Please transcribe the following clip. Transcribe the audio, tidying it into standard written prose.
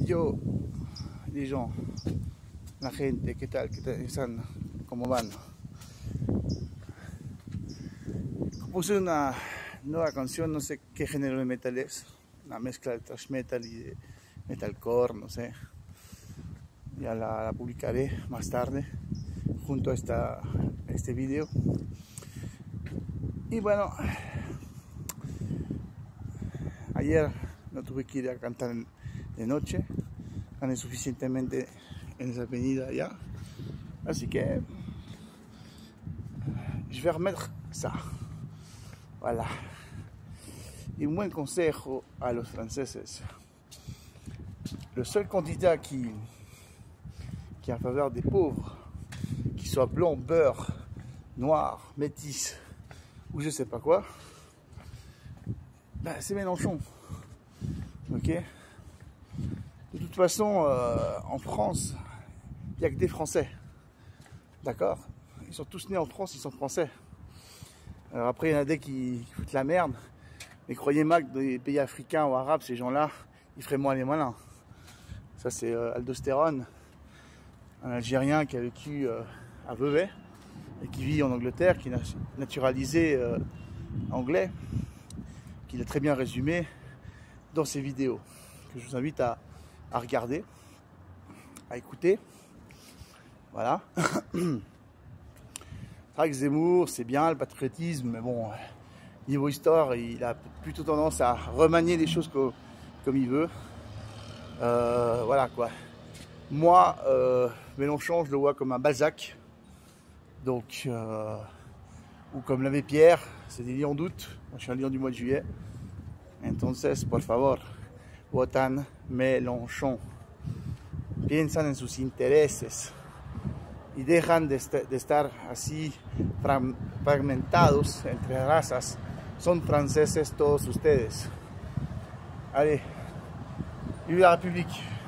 Yo, les gens, la gente, ¿qué tal? ¿Qué tal están? ¿Cómo van? Compuse una nueva canción, no sé qué género de metal es, una mezcla de thrash metal y de metalcore, no sé. Ya la publicaré más tarde junto a este video. Y bueno, ayer no tuve que ir a cantar de noche, gané suficientemente en esa avenida ya, así que je vais remettre ça. Voilà. Y un buen consejo a los franceses. Le seul candidat qui est en faveur des pauvres, qu'ils soient blancs, beurre, noirs, métis ou je sais pas quoi, bah, c'est Mélenchon. Ok. De toute façon, en France, il n'y a que des Français. D'accord? Ils sont tous nés en France, ils sont français. Alors après, il y en a des qui foutent la merde. Mais croyez-moi que dans les pays africains ou arabes, ces gens-là, ils feraient moins les malins. Ça, c'est Aldostérone, un Algérien qui a vécu à Vevey et qui vit en Angleterre, qui est naturalisé anglais, qui l'a très bien résumé dans ses vidéos, que je vous invite à regarder, à écouter. Voilà. C'est vrai que Zemmour, c'est bien le patriotisme, mais bon, niveau histoire, il a plutôt tendance à remanier les choses comme il veut. Voilà quoi. Moi, Mélenchon, je le vois comme un Balzac, donc, ou comme l'abbé Pierre, c'est des lions d'août. Moi, je suis un lion du mois de juillet. Entonces, por favor, votan Mélenchon. Piensan en sus intereses y dejan de estar así fragmentados entre razas. Son franceses todos ustedes. Allez, vive la République!